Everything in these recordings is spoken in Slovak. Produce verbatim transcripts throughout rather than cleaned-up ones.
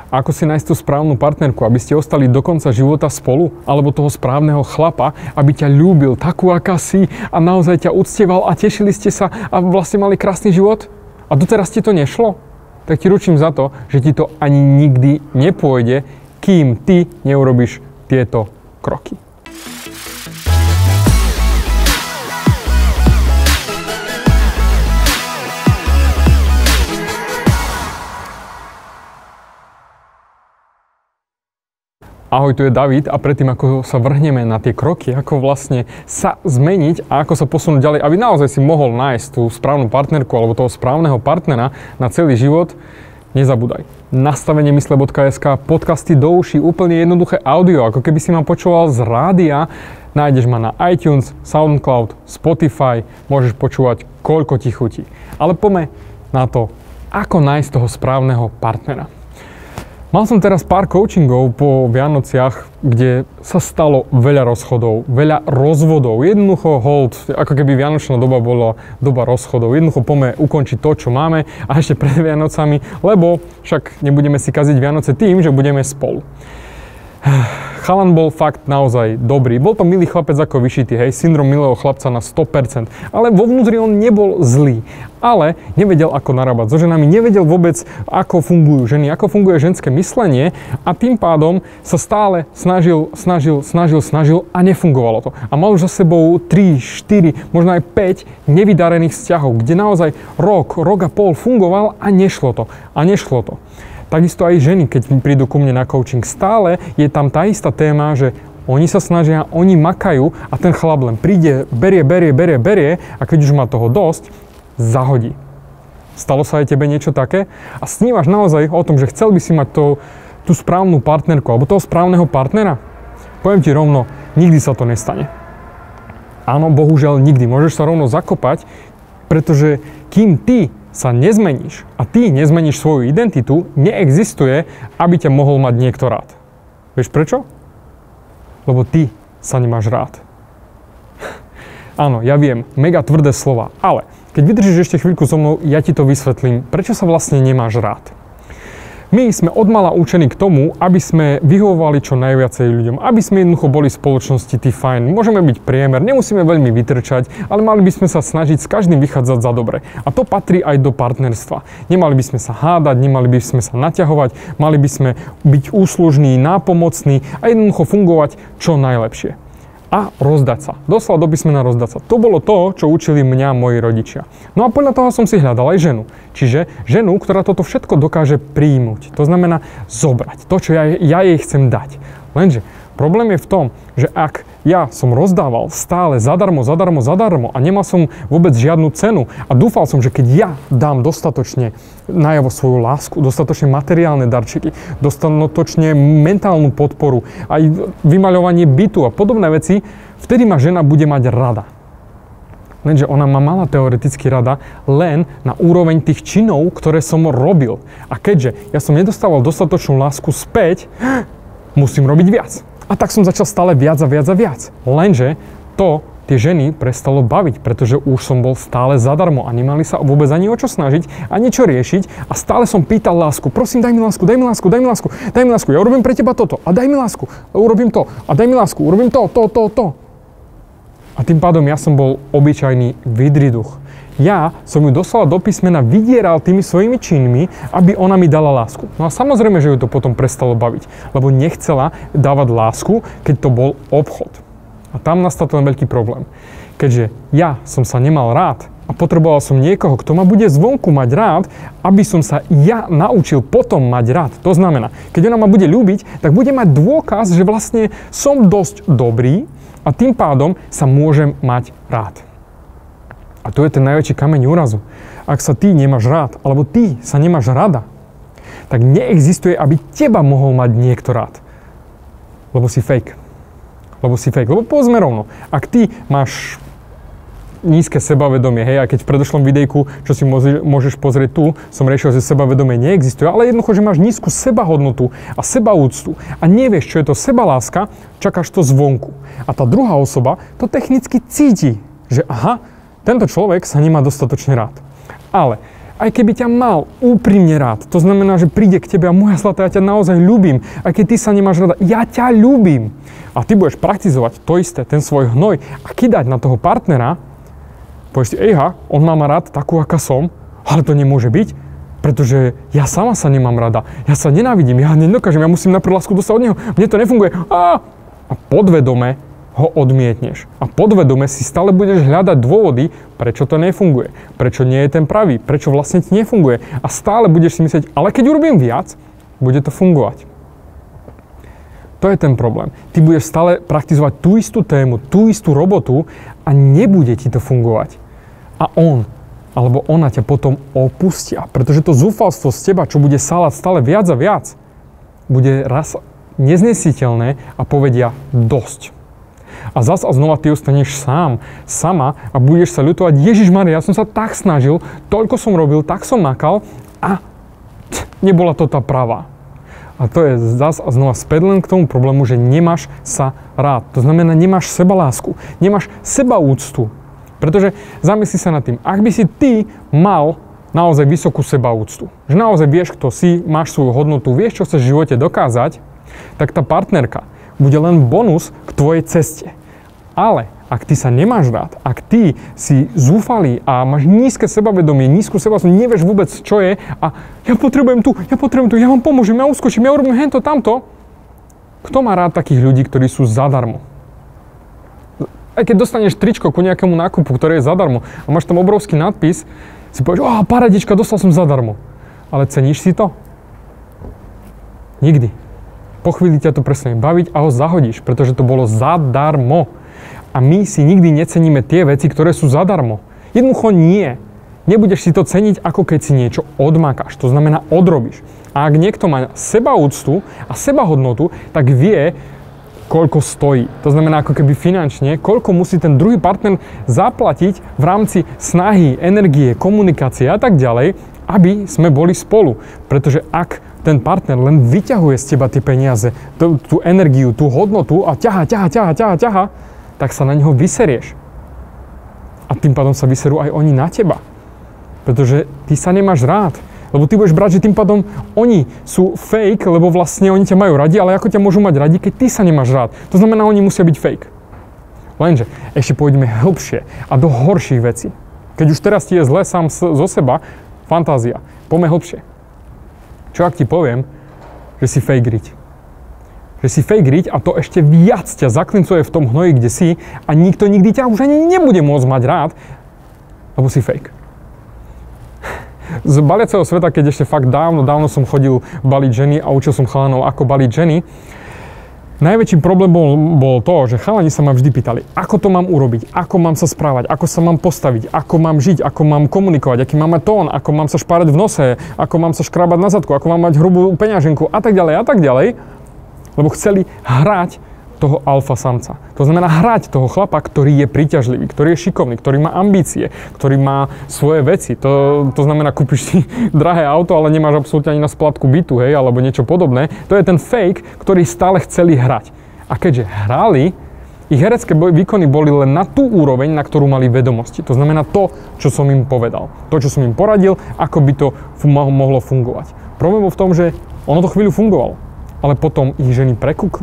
Ako si nájsť tú správnu partnerku, aby ste ostali do konca života spolu, alebo toho správneho chlapa, aby ťa ľúbil takú, aká si a naozaj ťa uctieval a tešili ste sa a vlastne mali krásny život? A doteraz ti to nešlo? Tak ti ručím za to, že ti to ani nikdy nepôjde, kým ty neurobíš tieto kroky. Ahoj, tu je David a predtým, ako sa vrhneme na tie kroky, ako vlastne sa zmeniť a ako sa posunúť ďalej, aby naozaj si mohol nájsť tú správnu partnerku alebo toho správneho partnera na celý život, nezabúdaj. Nastavenie mysle bodka es ká, podcasty do uší, úplne jednoduché audio, ako keby si ma počúval z rádia. Nájdeš ma na iTunes, SoundCloud, Spotify, môžeš počúvať koľko ti chutí. Ale poďme na to, ako nájsť toho správneho partnera. Mal som teraz pár coachingov po Vianociach, kde sa stalo veľa rozchodov, veľa rozvodov. Jednoducho hold, ako keby Vianočná doba bola doba rozchodov. Jednoducho poďme ukončiť to, čo máme a ešte pred Vianocami, lebo však nebudeme si kaziť Vianoce tým, že budeme spolu. Chalan bol fakt naozaj dobrý. Bol to milý chlapec ako vyšitý, hej, syndrom milého chlapca na sto percent. Ale vo vnútri on nebol zlý. Ale nevedel, ako narábať so ženami, nevedel vôbec, ako fungujú ženy, ako funguje ženské myslenie a tým pádom sa stále snažil, snažil, snažil, snažil a nefungovalo to. A mal už za sebou tri, štyri, možno aj päť nevydarených vzťahov, kde naozaj rok, rok a pol fungoval a nešlo to. A nešlo to. Takisto aj ženy, keď prídu ku mne na coaching, stále je tam tá istá téma, že oni sa snažia, oni makajú a ten chlap len príde, berie, berie, berie, berie a keď už má toho dosť, zahodí. Stalo sa aj tebe niečo také? A snívaš naozaj o tom, že chcel by si mať to, tú správnu partnerku alebo toho správneho partnera? Poviem ti rovno, nikdy sa to nestane. Áno, bohužiaľ nikdy. Môžeš sa rovno zakopať, pretože kým ty sa nezmeníš a ty nezmeníš svoju identitu, neexistuje, aby ťa mohol mať niekto rád. Vieš prečo? Lebo ty sa nemáš rád. Áno, ja viem, mega tvrdé slova, ale keď vydržíš ešte chvíľku so mnou, ja ti to vysvetlím, prečo sa vlastne nemáš rád. My sme odmala učení k tomu, aby sme vyhovovali čo najviacej ľuďom, aby sme jednoducho boli v spoločnosti tí fajn. Môžeme byť priemer, nemusíme veľmi vytrčať, ale mali by sme sa snažiť s každým vychádzať za dobre. A to patrí aj do partnerstva. Nemali by sme sa hádať, nemali by sme sa naťahovať, mali by sme byť úslužní, nápomocní a jednoducho fungovať čo najlepšie. A rozdať sa. Doslova do písmena rozdať sa. To bolo to, čo učili mňa moji rodičia. No a podľa toho som si hľadal aj ženu. Čiže ženu, ktorá toto všetko dokáže príjmuť. To znamená zobrať to, čo ja, ja jej chcem dať. Lenže problém je v tom, že ak ja som rozdával stále zadarmo, zadarmo, zadarmo a nemal som vôbec žiadnu cenu a dúfal som, že keď ja dám dostatočne najavo svoju lásku, dostatočne materiálne darčeky, dostatočne mentálnu podporu, aj vymaľovanie bytu a podobné veci, vtedy ma žena bude mať rada. Lenže ona ma mala teoreticky rada len na úroveň tých činov, ktoré som robil. A keďže ja som nedostával dostatočnú lásku späť, musím robiť viac. A tak som začal stále viac a viac a viac. Lenže to tie ženy prestalo baviť, pretože už som bol stále zadarmo a nemali sa vôbec ani o čo snažiť, ani čo riešiť a stále som pýtal lásku. Prosím, daj mi lásku, daj mi lásku, daj mi lásku, daj mi lásku, ja urobím pre teba toto a daj mi lásku, urobím to a daj mi lásku, urobím to, to, to, to. A tým pádom ja som bol obyčajný vidriduch. Ja som ju doslova do písmena vydieral tými svojimi činmi, aby ona mi dala lásku. No a samozrejme, že ju to potom prestalo baviť, lebo nechcela dávať lásku, keď to bol obchod. A tam nastal ten veľký problém. Keďže ja som sa nemal rád a potreboval som niekoho, kto ma bude zvonku mať rád, aby som sa ja naučil potom mať rád. To znamená, keď ona ma bude ľúbiť, tak bude mať dôkaz, že vlastne som dosť dobrý a tým pádom sa môžem mať rád. A to je ten najväčší kameň úrazu. Ak sa ty nemáš rád, alebo ty sa nemáš rada, tak neexistuje, aby teba mohol mať niekto rád. Lebo si fake. Lebo si fake. Lebo povedzme rovno, ak ty máš nízke sebavedomie, hej, a keď v predošlom videjku, čo si môžeš pozrieť tu, som riešil, že sebavedomie neexistuje, ale jednoducho, že máš nízku sebahodnotu a sebaúctu a nevieš, čo je to sebaláska, čakáš to zvonku. A tá druhá osoba to technicky cíti, že aha, tento človek sa nemá dostatočne rád. Ale aj keby ťa mal úprimne rád, to znamená, že príde k tebe a moja zlatá, ja ťa naozaj ľúbim, aj keď ty sa nemáš rada, ja ťa ľúbim. A ty budeš praktizovať to isté, ten svoj hnoj a kydať na toho partnera, povieš si, ejha, on má ma rád takú, aká som, ale to nemôže byť, pretože ja sama sa nemám rada, ja sa nenávidím, ja nedokážem, ja musím najprv lásku dostať od neho, mne to nefunguje. A, a podvedome ho odmietneš. A podvedome si stále budeš hľadať dôvody, prečo to nefunguje, prečo nie je ten pravý, prečo vlastne ti nefunguje. A stále budeš si myslieť, ale keď urobím viac, bude to fungovať. To je ten problém. Ty budeš stále praktizovať tú istú tému, tú istú robotu a nebude ti to fungovať. A on alebo ona ťa potom opustia, pretože to zúfalstvo z teba, čo bude sáľať stále viac a viac, bude raz neznesiteľné a povedia dosť. A zas a znova ty ostaneš sám, sama a budeš sa ľutovať, Ježišmaria, ja som sa tak snažil, toľko som robil, tak som makal a t, nebola to tá pravá. A to je zas a znova späť len k tomu problému, že nemáš sa rád. To znamená, nemáš sebalásku, nemáš sebaúctu. Pretože zamysli sa nad tým, ak by si ty mal naozaj vysokú sebaúctu, že naozaj vieš, kto si, máš svoju hodnotu, vieš, čo chceš v živote dokázať, tak tá partnerka bude len bonus k tvojej ceste. Ale ak ty sa nemáš rád, ak ty si zúfalý a máš nízke sebavedomie, nízku sebaúctu, nevieš vôbec, čo je a ja potrebujem tu, ja potrebujem tu, ja vám pomôžem, ja uskočím, ja urobím hento, tamto. Kto má rád takých ľudí, ktorí sú zadarmo? Aj keď dostaneš tričko ku nejakému nákupu, ktoré je zadarmo a máš tam obrovský nadpis, si povieš, oh, paradička, dostal som zadarmo. Ale ceníš si to? Nikdy. Po chvíli ťa to prestane baviť a ho zahodíš, pretože to bolo zadarmo. A my si nikdy neceníme tie veci, ktoré sú zadarmo. Jednoducho nie. Nebudeš si to ceniť, ako keď si niečo odmakáš. To znamená odrobíš. A ak niekto má sebaúctu a sebahodnotu, tak vie, koľko stojí. To znamená ako keby finančne, koľko musí ten druhý partner zaplatiť v rámci snahy, energie, komunikácie a tak ďalej, aby sme boli spolu. Pretože ak ten partner len vyťahuje z teba tie peniaze, tú, tú energiu, tú hodnotu a ťaha, ťaha, ťaha, ťaha, ťaha, tak sa na neho vyserieš. A tým pádom sa vyserú aj oni na teba. Pretože ty sa nemáš rád. Lebo ty budeš brať, že tým pádom oni sú fake, lebo vlastne oni ťa majú radi, ale ako ťa môžu mať radi, keď ty sa nemáš rád? To znamená, oni musia byť fake. Lenže ešte pôjdeme hlbšie a do horších vecí. Keď už teraz ti je zle sám zo seba, fantázia, poďme hlbšie. Čo ak ti poviem, že si fake riť? Že si fake riť a to ešte viac ťa zaklincuje v tom hnoji, kde si a nikto nikdy ťa už ani nebude môcť mať rád, lebo si fake. Z baliaceho sveta, keď ešte fakt dávno, dávno som chodil baliť ženy a učil som chalanov, ako baliť ženy, najväčší problém bol, bol to, že chalani sa ma vždy pýtali, ako to mám urobiť, ako mám sa správať, ako sa mám postaviť, ako mám žiť, ako mám komunikovať, aký mám mať tón, ako mám sa špárať v nose, ako mám sa škrábať na zadku, ako mám mať hrubú peňaženku a tak ďalej a tak ďalej, lebo chceli hrať toho alfa samca. To znamená hrať toho chlapa, ktorý je príťažlivý, ktorý je šikovný, ktorý má ambície, ktorý má svoje veci. To, to znamená, kúpiš si drahé auto, ale nemáš absolútne ani na splátku bytu, hej, alebo niečo podobné. To je ten fake, ktorý stále chceli hrať. A keďže hrali, ich herecké výkony boli len na tú úroveň, na ktorú mali vedomosti. To znamená to, čo som im povedal. To, čo som im poradil, ako by to mohlo fungovať. Problém bol v tom, že ono to chvíľu fungovalo, ale potom ich ženy prekúkli.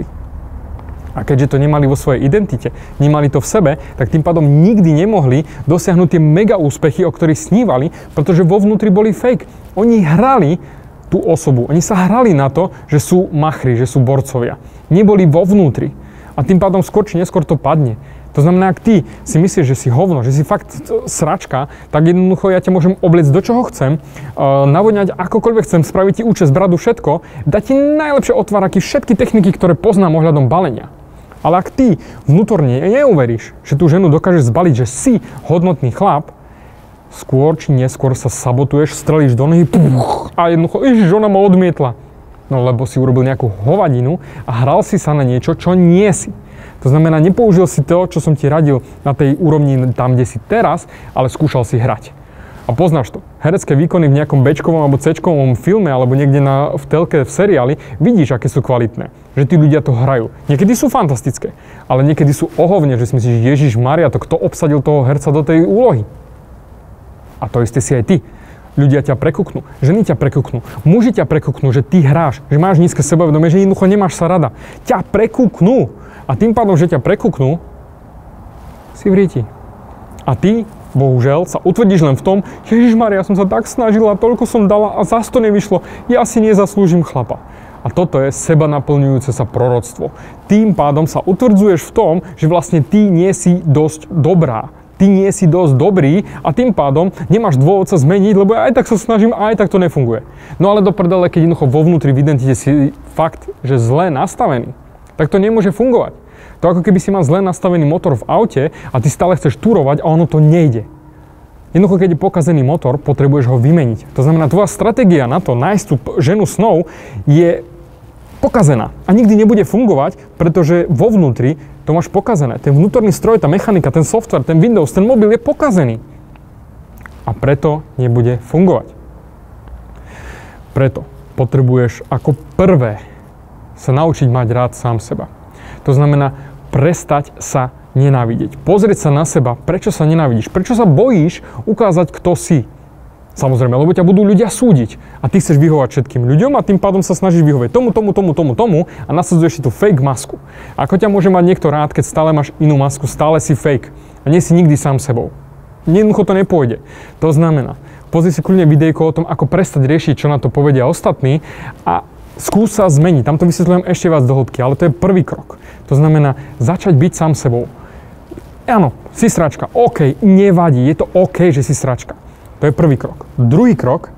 A keďže to nemali vo svojej identite, nemali to v sebe, tak tým pádom nikdy nemohli dosiahnuť tie mega úspechy, o ktorých snívali, pretože vo vnútri boli fake. Oni hrali tú osobu, oni sa hrali na to, že sú machri, že sú borcovia. Neboli vo vnútri. A tým pádom skôr či neskôr to padne. To znamená, ak ty si myslíš, že si hovno, že si fakt sračka, tak jednoducho ja ťa môžem obliecť do čoho chcem, uh, navoňať akokoľvek chcem, spraviť ti účes, bradu, všetko, dať ti najlepšie otváraky, všetky techniky, ktoré poznám ohľadom balenia. Ale ak ty vnútorne neuveríš, že tú ženu dokážeš zbaliť, že si hodnotný chlap, skôr či neskôr sa sabotuješ, strelíš do nohy puch, a jednoducho, ježiš, žena ma odmietla. No lebo si urobil nejakú hovadinu a hral si sa na niečo, čo nie si. To znamená, nepoužil si to, čo som ti radil na tej úrovni tam, kde si teraz, ale skúšal si hrať. A poznáš to. Herecké výkony v nejakom béčkovom alebo céčkovom filme alebo niekde na, v telke, v seriáli, vidíš, aké sú kvalitné. Že tí ľudia to hrajú. Niekedy sú fantastické, ale niekedy sú ohovne, že si myslíš, Ježiš Maria, to kto obsadil toho herca do tej úlohy? A to isté si aj ty. ľudia ťa prekuknú, ženy ťa prekuknú, muži ťa prekuknú, že ty hráš, že máš nízke sebavedomie, že jednoducho nemáš sa rada. Ťa prekuknú. A tým pádom, že ťa prekuknú, si v ríti. A ty, bohužiaľ, sa utvrdíš len v tom, Ježišmaria, ja som sa tak snažila, toľko som dala a zas to nevyšlo, ja si nezaslúžim chlapa. A toto je seba naplňujúce sa proroctvo. Tým pádom sa utvrdzuješ v tom, že vlastne ty nie si dosť dobrá. Ty nie si dosť dobrý a tým pádom nemáš dôvod sa zmeniť, lebo ja aj tak sa snažím a aj tak to nefunguje. No ale do prdele, keď jednoducho vo vnútri v identite si fakt, že zle nastavený, tak to nemôže fungovať. To ako keby si mal zle nastavený motor v aute a ty stále chceš túrovať a ono to nejde. Jednoducho, keď je pokazený motor, potrebuješ ho vymeniť. To znamená, tvoja stratégia na to, nájsť tú ženu snov, je pokazená a nikdy nebude fungovať, pretože vo vnútri to máš pokazené. Ten vnútorný stroj, tá mechanika, ten software, ten Windows, ten mobil je pokazený. A preto nebude fungovať. Preto potrebuješ ako prvé sa naučiť mať rád sám seba. To znamená prestať sa nenávidieť. Pozrieť sa na seba, prečo sa nenávidíš, prečo sa bojíš ukázať, kto si. Samozrejme, lebo ťa budú ľudia súdiť a ty chceš vyhovať všetkým ľuďom a tým pádom sa snažíš vyhovieť tomu, tomu, tomu, tomu, tomu a nasadzuješ si tú fake masku. Ako ťa môže mať niekto rád, keď stále máš inú masku, stále si fake a nie si nikdy sám sebou. Jednoducho to nepôjde. To znamená, pozri si kľudne videjko o tom, ako prestať riešiť, čo na to povedia ostatní a skús sa zmeniť. Tam to vysvetľujem ešte viac do hĺbky, ale to je prvý krok. To znamená začať byť sám sebou. Áno, si sračka, OK, nevadí, je to OK, že si sračka. To je prvý krok. Druhý krok,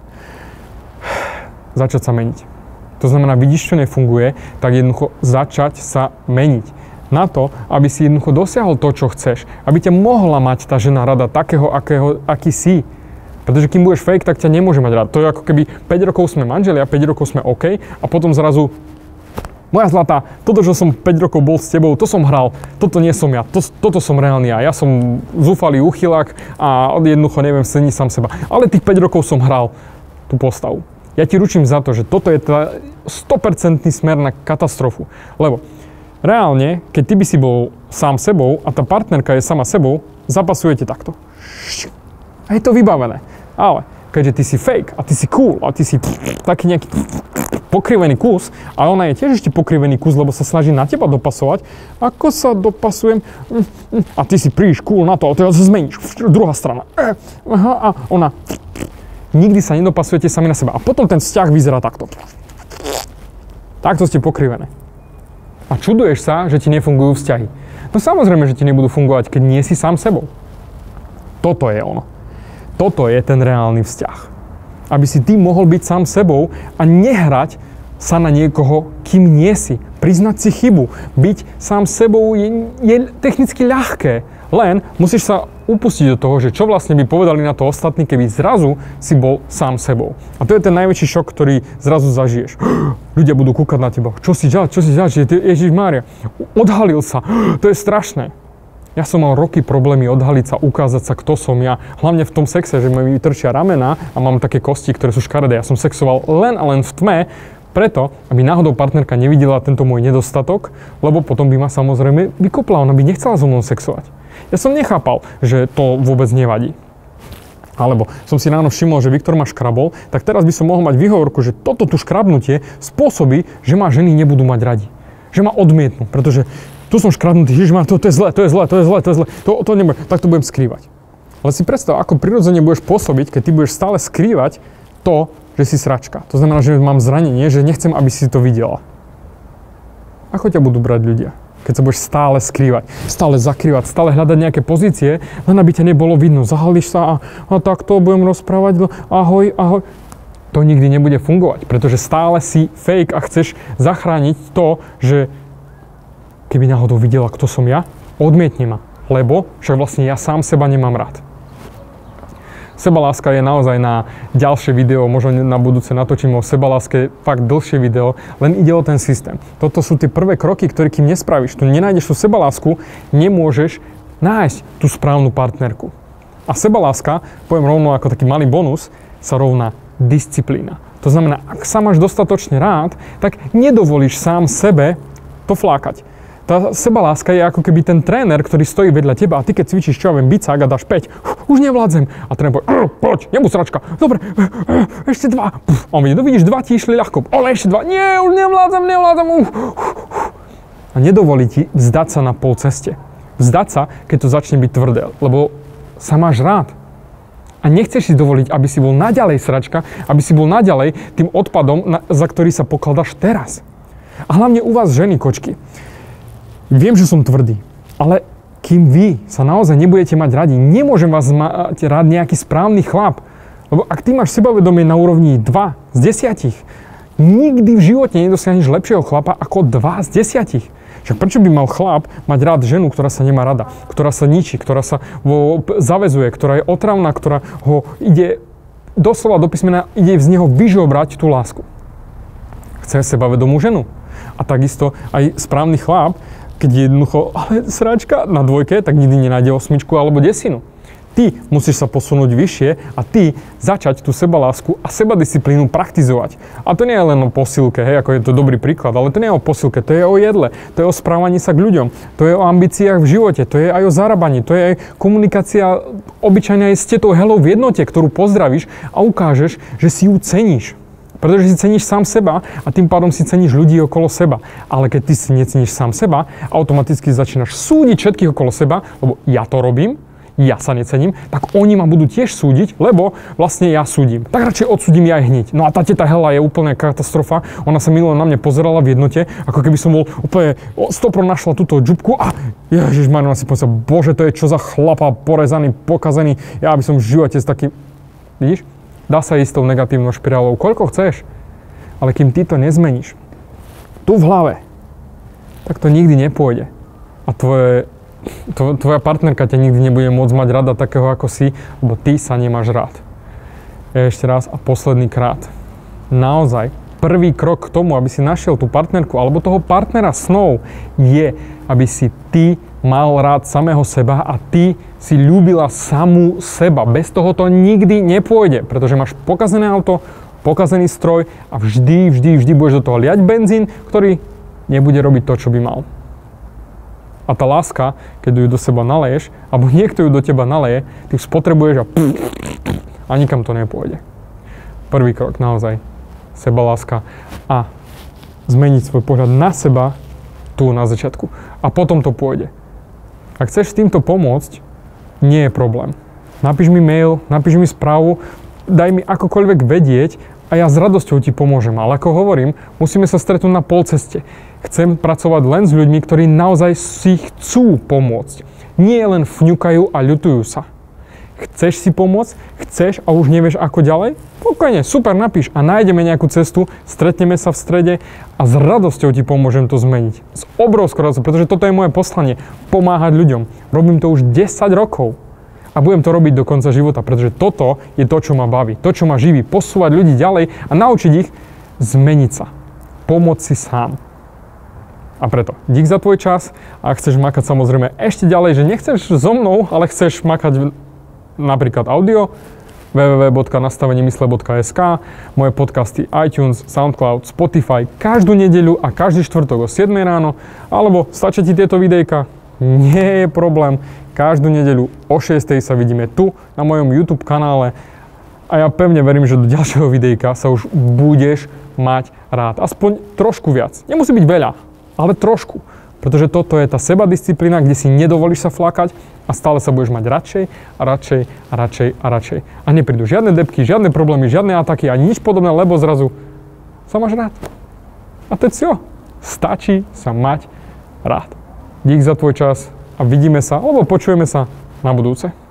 začať sa meniť. To znamená, vidíš, čo nefunguje, tak jednoducho začať sa meniť. Na to, aby si jednoducho dosiahol to, čo chceš. Aby ťa mohla mať tá žena rada takého, akého, aký si. Pretože kým budeš fake, tak ťa nemôže mať rád. To je ako keby päť rokov sme manželia, päť rokov sme OK a potom zrazu moja zlatá, toto, že som päť rokov bol s tebou, to som hral, toto nie som ja, to, toto som reálny ja, ja som zúfalý úchylák a jednoducho neviem ceniť sám seba. Ale tých päť rokov som hral tú postavu. Ja ti ručím za to, že toto je tá sto percent smer na katastrofu. Lebo reálne, keď ty by si bol sám sebou a tá partnerka je sama sebou, zapasujete takto. A je to vybavené. Ale keďže ty si fake a ty si cool a ty si taký nejaký pokrivený kus a ona je tiež ešte pokrivený kus, lebo sa snaží na teba dopasovať. Ako sa dopasujem? A ty si príliš cool na to a teraz sa zmeníš. Druhá strana. Aha, a ona. Nikdy sa nedopasujete sami na seba. A potom ten vzťah vyzerá takto. Takto ste pokrivené. A čuduješ sa, že ti nefungujú vzťahy. No samozrejme, že ti nebudú fungovať, keď nie si sám sebou. Toto je ono. Toto je ten reálny vzťah. Aby si ty mohol byť sám sebou a nehrať sa na niekoho, kým nie si. Priznať si chybu. Byť sám sebou je, je technicky ľahké. Len musíš sa upustiť do toho, že čo vlastne by povedali na to ostatní, keby zrazu si bol sám sebou. A to je ten najväčší šok, ktorý zrazu zažiješ. Ľudia budú kúkať na teba. Čo si žal, čo si žal, Ježišmária, odhalil sa. To je strašné. Ja som mal roky problémy odhaliť sa, ukázať sa, kto som ja. Hlavne v tom sexe, že mi trčia ramena a mám také kosti, ktoré sú škaredé. Ja som sexoval len a len v tme, preto, aby náhodou partnerka nevidela tento môj nedostatok, lebo potom by ma samozrejme vykopla, ona by nechcela so mnou sexovať. Ja som nechápal, že to vôbec nevadí. Alebo som si ráno všimol, že Viktor ma škrabol, tak teraz by som mohol mať výhovorku, že toto tu škrabnutie spôsobí, že ma ženy nebudú mať radi. Že ma odmietnú, pretože tu som škrabnutý, ježišmar, to, to je zlé, to je zlé, to je zlé, to je zlé, to, to nebudem, tak to budem skrývať. Ale si predstav, ako prirodzene budeš pôsobiť, keď ty budeš stále skrývať to, že si sračka. To znamená, že mám zranenie, že nechcem, aby si to videla. Ako ťa budú brať ľudia, keď sa budeš stále skrývať, stále zakrývať, stále hľadať nejaké pozície, len aby ťa nebolo vidno. Zahalíš sa a, a takto budem rozprávať, ahoj, ahoj. To nikdy nebude fungovať, pretože stále si fake a chceš zachrániť to, že keby náhodou videla, kto som ja, odmietne ma, lebo však vlastne ja sám seba nemám rád. Sebaláska je naozaj na ďalšie video, možno na budúce natočím o sebaláske fakt dlhšie video, len ide o ten systém. Toto sú tie prvé kroky, ktoré kým nespravíš, tu nenájdeš tú sebalásku, nemôžeš nájsť tú správnu partnerku. A sebaláska, poviem rovno ako taký malý bonus, sa rovná disciplína. To znamená, ak sa máš dostatočne rád, tak nedovolíš sám sebe to flákať. Tá sebaláska je ako keby ten tréner, ktorý stojí vedľa teba a ty keď cvičíš, čo ja viem, bicák a dáš päť, už nevládzem. A tréner povie, poď, nebuď sračka, dobre, ešte dva. A on vidí, no vidíš, dva ti išli ľahko, ale ešte dva, nie, už nevládzem, nevládzem. A nedovolí ti vzdať sa na pol ceste. Vzdať sa, keď to začne byť tvrdé, lebo sa máš rád. A nechceš si dovoliť, aby si bol naďalej sračka, aby si bol naďalej tým odpadom, na, za ktorý sa pokladaš teraz. A hlavne u vás ženy, kočky. Viem, že som tvrdý, ale kým vy sa naozaj nebudete mať radi, nemôžem vás mať rád nejaký správny chlap. Lebo ak ty máš sebavedomie na úrovni dva z desiatich, nikdy v živote nedosiahneš lepšieho chlapa ako dva z desiatich. Však prečo by mal chlap mať rád ženu, ktorá sa nemá rada, ktorá sa ničí, ktorá sa vo, zaväzuje, ktorá je otravná, ktorá ho ide doslova do písmena, ide z neho vyžobrať tú lásku. Chce sebavedomú ženu. A takisto aj správny chlap, keď je jednoducho, ale sračka na dvojke, tak nikdy nenájde osmičku alebo desinu. Ty musíš sa posunúť vyššie a ty začať tú sebalásku a sebadisciplínu praktizovať. A to nie je len o posilke, hej, ako je to dobrý príklad, ale to nie je o posilke, to je o jedle, to je o správaní sa k ľuďom, to je o ambíciách v živote, to je aj o zarábaní, to je aj komunikácia obyčajne aj s tetou Helou v jednote, ktorú pozdravíš a ukážeš, že si ju ceníš. Pretože si ceníš sám seba a tým pádom si ceníš ľudí okolo seba. Ale keď ty si neceníš sám seba, automaticky začínaš súdiť všetkých okolo seba, lebo ja to robím, ja sa necením, tak oni ma budú tiež súdiť, lebo vlastne ja súdim. Tak radšej odsúdim ja aj hneď. No a tá teta Hela je úplne katastrofa. Ona sa minule na mňa pozerala v jednote, ako keby som bol úplne stopro našla túto džubku a ježišmarja, si povedal, bože, to je čo za chlapa, porezaný, pokazený. Ja by som v živote s takým, vidíš? Dá sa ísť tou negatívnou špirálou, koľko chceš. Ale kým ty to nezmeníš, tu v hlave, tak to nikdy nepôjde. A tvoje tvoja partnerka ťa nikdy nebude môcť mať rada takého ako si, lebo ty sa nemáš rád. Ešte raz a posledný krát. Naozaj, prvý krok k tomu, aby si našiel tú partnerku alebo toho partnera snov, je, aby si ty mal rád samého seba a ty si ľúbila samú seba. Bez toho to nikdy nepôjde, pretože máš pokazené auto, pokazený stroj a vždy, vždy, vždy budeš do toho liať benzín, ktorý nebude robiť to, čo by mal. A tá láska, keď ju do seba naleješ, alebo niekto ju do teba naleje, ty ju spotrebuješ a pff, a nikam to nepôjde. Prvý krok, naozaj, sebaláska a zmeniť svoj pohľad na seba tu na začiatku. A potom to pôjde. Ak chceš s týmto pomôcť, nie je problém. Napíš mi mail, napíš mi správu, daj mi akokoľvek vedieť a ja s radosťou ti pomôžem. Ale ako hovorím, musíme sa stretnúť na polceste. Chcem pracovať len s ľuďmi, ktorí naozaj si chcú pomôcť. Nie len fňukajú a ľutujú sa. Chceš si pomôcť? Chceš a už nevieš ako ďalej? Pokojne, super, napíš a nájdeme nejakú cestu, stretneme sa v strede a s radosťou ti pomôžem to zmeniť. S obrovskou radosťou, pretože toto je moje poslanie. Pomáhať ľuďom. Robím to už desať rokov. A budem to robiť do konca života, pretože toto je to, čo ma baví. To, čo ma živí. Posúvať ľudí ďalej a naučiť ich zmeniť sa. Pomôcť si sám. A preto, dík za tvoj čas a ak chceš makať samozrejme ešte ďalej, že nechceš so mnou, ale chceš makať napríklad audio, w w w bodka nastavenie mysle bodka es ka, moje podcasty iTunes, SoundCloud, Spotify každú nedeľu a každý štvrtok o siedmej ráno, alebo stačia ti tieto videjka? Nie je problém, každú nedeľu o šiestej sa vidíme tu na mojom YouTube kanále a ja pevne verím, že do ďalšieho videjka sa už budeš mať rád. Aspoň trošku viac. Nemusí byť veľa, ale trošku. Pretože toto je tá sebadisciplína, kde si nedovolíš sa flakať a stále sa budeš mať radšej a radšej a radšej a radšej. A neprídu žiadne debky, žiadne problémy, žiadne ataky ani nič podobné, lebo zrazu sa máš rád. A to je čo? Stačí sa mať rád. Dík za tvoj čas a vidíme sa, alebo počujeme sa na budúce.